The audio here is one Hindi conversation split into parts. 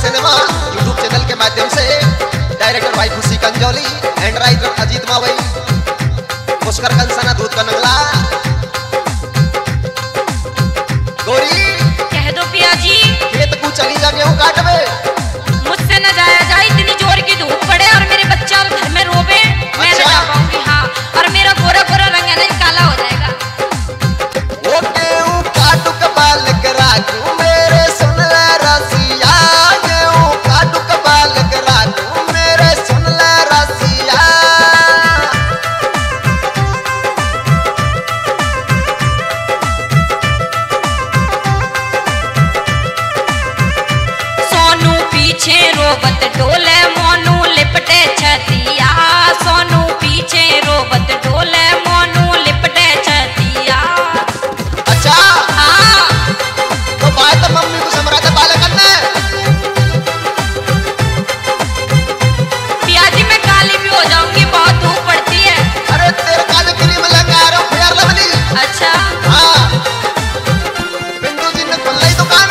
सिनेमा यूट्यूब चैनल के माध्यम से डायरेक्टर भाई खुशी कंजौली एंड राइटर अजीत मावई, पुष्कर कंसना दूध का नगला। गौरी कह दो पिया जी, खेत को चली जा गेहूं काटवे। मुझसे न जाया जाए, इतनी जोर की धूप पड़े और मेरे बच्चा और घर में रोवे, मैं न जा पाऊंगी। हाँ, और मेरा गोरा गोरा रंग है ना, काला हो जाएगा। वो गेहूं काटू कबाल करा दूं मेरे सुन ले रसिया, गेहूं काटू कबाल करा दूं मेरे सुन ले रसिया। सोनू पीछे रोबत डोले, मोनू लिपटे छतिया। सोनू पीछे रोबत डोले, मोनू लिपटे छतिया। अच्छा हाँ, तो बात तो मम्मी को समरा दे बाल करना। पिया जी मैं काली भी हो जाऊंगी, बहुत धूप पड़ती है। अरे तेरे काले क्रीम लगा आ रहा हूं फेयर लवली। अच्छा हाँ, पिंटू जी ने खोल ली दुकान।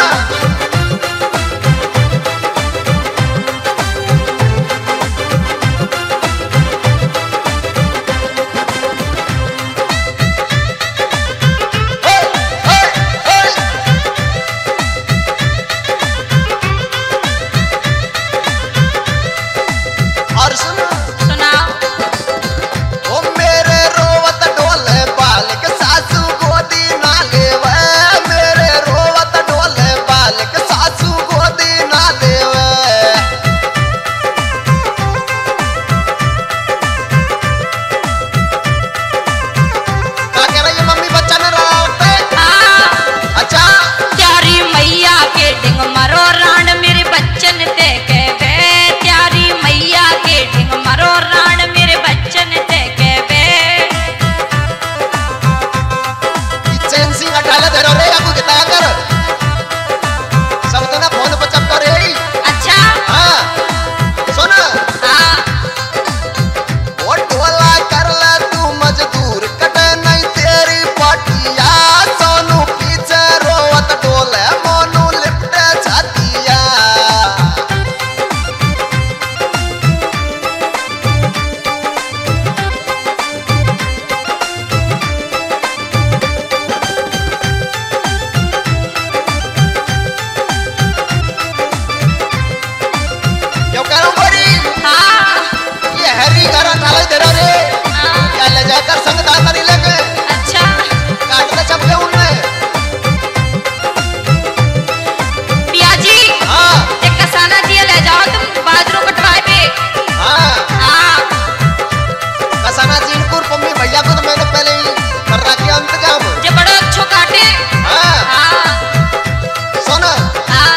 और सुनो सुनाओ। ओ मेरे रोवत डोले बालक सासू गोदी ना लेवे, मेरे रोवत डोले बालक सासू गोदी ना लेवे। क्या कह रही है मम्मी, बच्चा ने रावते? हाँ, अच्छा त्यारी मैया के डिंग मरो राण मेरे बच्चन ते कहवे। त्यारी मैया के डिंग मरो राण मेरे बच्चन ते कहवे। चैन सिंह अटाला दे रे आपको कितना कर सब तो ना फोन पर चपका रे। अच्छा हाँ सुन, हाँ, वो ढोला कर ले तू मजदूर कटे नहीं तेरी पाटिया। सोनू पीछे रोवत डोले, मोनू लिपटे छतिया। क्यों कह रहा हूँ गोरी, हाँ, ये हरी करा थाले दे रे हाँ, क्या ले जाकर संग दाता नहीं लेके अच्छा काट ले चपके उनमें। पिया जी, हाँ एक कसाना दिया ले जाओ तुम बाजरू कटवाए पे। हाँ, हाँ, कसाना जीनपुर पम्मी भैया को तो मैंने पहले ही कर रखा इंतजाम। जो बड़ो अच्छो काटे। हाँ हाँ, सुन, हाँ,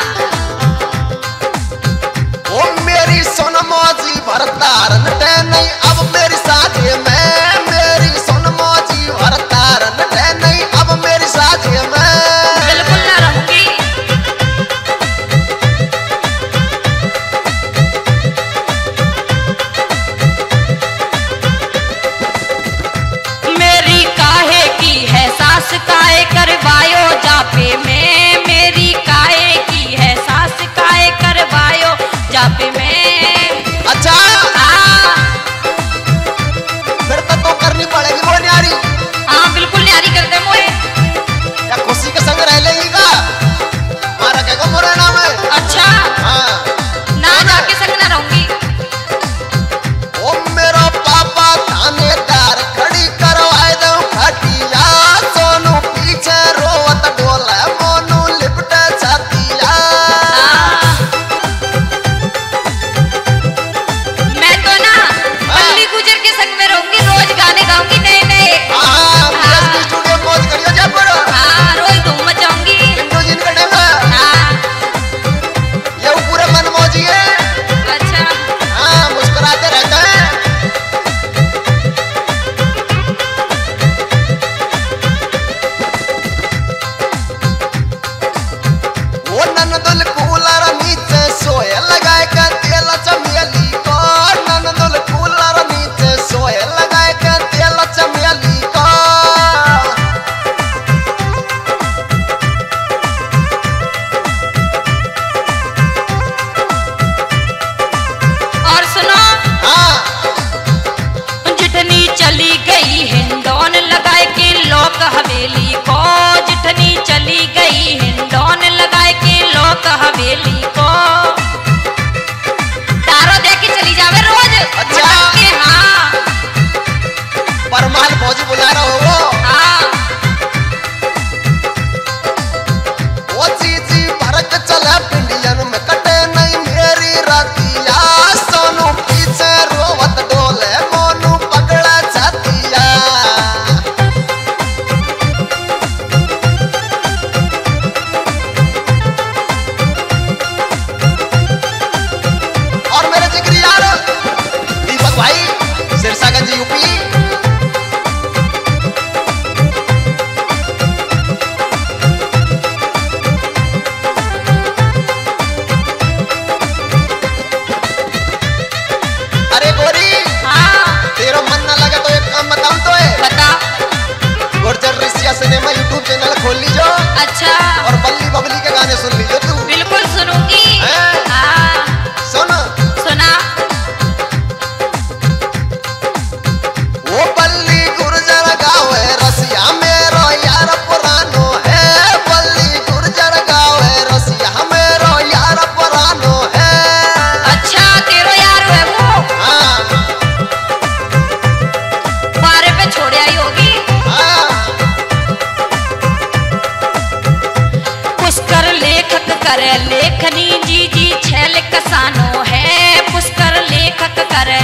ओ मेरी सोन मौजी भरतार नटे नहीं अब मेरी साथी में, मेरी सोन मौजी भरतार नटे नहीं अब मेरी साथी में। बिल्कुल ना रहूंगी। मेरी काहे की है सास, काहे करवायो जापे में। मेरी काहे की है सास, काहे करवायो जापे में। अच्छा हाँ, अच्छा। और बल्ली बबली के गाने सुन लीजिए तू। बिल्कुल सुनूंगी। हैं? हाँ सुन। सुना। वो बल्ली गुर्जर गावे रसिया मेरो यार पुरानो है, बल्ली गुर्जर गावे रसिया मेरो यार पुरानो है। अच्छा तेरो यार है वो? हाँ बारे पे छोड़ आई होगी। हाँ। पुष्कर लेखक करे लेखनी जी जी छैल कसानो है, पुष्कर लेखक करे